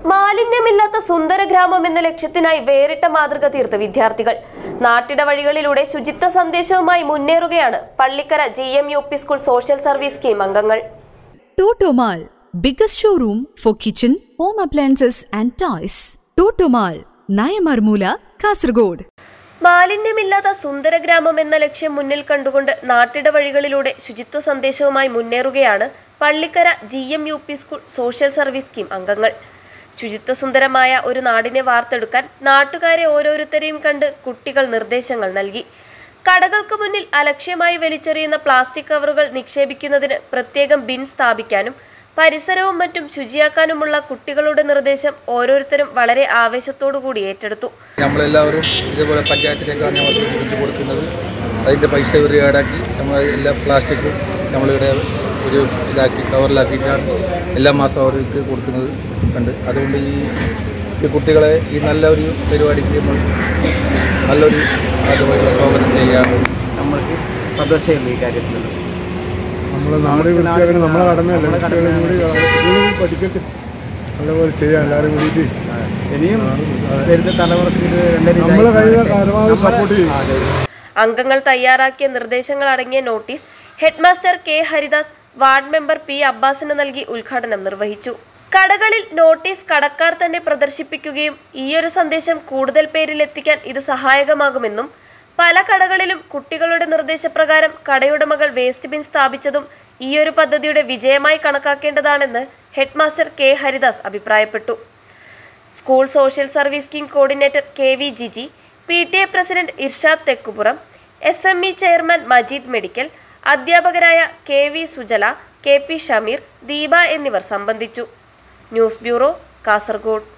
മാലിന്യമില്ലാത്ത സുന്ദര ഗ്രാമം എന്ന ലക്ഷ്യത്തിനായി വേറിട്ട മാതൃക തീർത്ത വിദ്യാർത്ഥികൾ നാട്ടിട വഴികളിലൂടെ ശുചിത്വ സന്ദേശവുമായി മുന്നേറുകയാണ് Pallikkara GMUP school social service scheme അംഗങ്ങൾ. Totomal, biggest showroom for kitchen, home appliances and toys. Totomal, Nayamarmula, Kasaragod. മാലിന്യമില്ലാത്ത സുന്ദര ഗ്രാമം എന്ന ലക്ഷ്യം മുന്നിൽ കണ്ടുകൊണ്ട് നാട്ടിട വഴികളിലൂടെ ശുചിത്വ സന്ദേശവുമായി മുന്നേറുകയാണ് Pallikkara GMUP school social service scheme അംഗങ്ങൾ. ശുചിത്വ സുന്ദരമായ ഒരു നാടിനെ വാർത്തെടുക്കാൻ നാട്ടുകാരെ ഓരോരുത്തരെയും കണ്ട് കുട്ടികൾ നിർദ്ദേശങ്ങൾ നൽകി. കടകൾക്ക് മുന്നിൽ അലക്ഷ്യമായി വലിച്ചെറിയുന്ന പ്ലാസ്റ്റിക് കവറുകൾ നിക്ഷേപിക്കുന്നതിന് പ്രത്യേകം ബിൻ സ്ഥാപിക്കാനും പരിസരവും മറ്റും ശുചിയാക്കാനുമുള്ള കുട്ടികളുടെ നിർദ്ദേശം ഓരോരുത്തരും വളരെ ആവേശത്തോടുകൂടി ഏറ്റെടുത്തു. നമ്മളെല്ലാവരും ഇതുപോലെ പഞ്ചായത്തിലേക്കാണ് നമ്മൾ സൂചിപ്പിച്ചു കൊടുക്കുന്നത്. അതിൻ്റെ പൈസ ഇവർ ഈടാക്കി നമ്മൾ എല്ലാ പ്ലാസ്റ്റിക്കും നമ്മളിവിടെ ഒരു ഇതാക്കി കവറിലാക്കിയിട്ടാണ് എല്ലാ മാസം അവർക്ക് കൊടുക്കുന്നത് ഉണ്ട്. അതുകൊണ്ട് ഈ കുട്ടികളെ ഈ നല്ലൊരു പരിപാടിക്ക് നമ്മൾ നല്ലൊരു അതുപോലെ സ്വാഗതം ചെയ്യാൻ നമ്മൾക്ക് സന്തോഷമുണ്ട്. ഈ കാര്യത്തിൽ നമ്മളെ നാട് വൃത്തിയാക്കണം, നമ്മളെ കടമയല്ല. പഠിക്കട്ടെ, നല്ലപോലെ ചെയ്യാം എല്ലാവരും കൂടിയിട്ട്. ഇനിയും വരുന്ന തലമുറക്ക് നമ്മളെ കഴിയുന്ന പരമാവധി സപ്പോർട്ട് ചെയ്യും. അംഗങ്ങൾ തയ്യാറാക്കിയ നിർദ്ദേശങ്ങൾ അടങ്ങിയ notice headmaster K. Haridas, ward member P. അബ്ബാസിന് നൽകി ഉദ്ഘാടനം നിർവഹിച്ചു. കടകളിൽ നോട്ടീസ് കടക്കാർ തന്നെ പ്രദർശിപ്പിക്കുകയും ഈയൊരു സന്ദേശം കൂടുതൽ പേരിൽ എത്തിക്കാൻ ഇത് സഹായകമാകുമെന്നും പല കടകളിലും കുട്ടികളുടെ നിർദ്ദേശപ്രകാരം കടയുടമകൾ വേസ്റ്റ് ബിൻ സ്ഥാപിച്ചതും ഈയൊരു പദ്ധതിയുടെ വിജയമായി കണക്കാക്കേണ്ടതാണെന്ന് ഹെഡ്മാസ്റ്റർ K. ഹരിദാസ് അഭിപ്രായപ്പെട്ടു. School social service scheme coordinator KV Jiji, PTA president Irshad Thekkupuram, SME chairman Majeed medical, അധ്യാപകരായ KV സുജല, KP ഷമീർ, ദീപ എന്നിവർ സംബന്ധിച്ചു. News bureau, Kasaragod.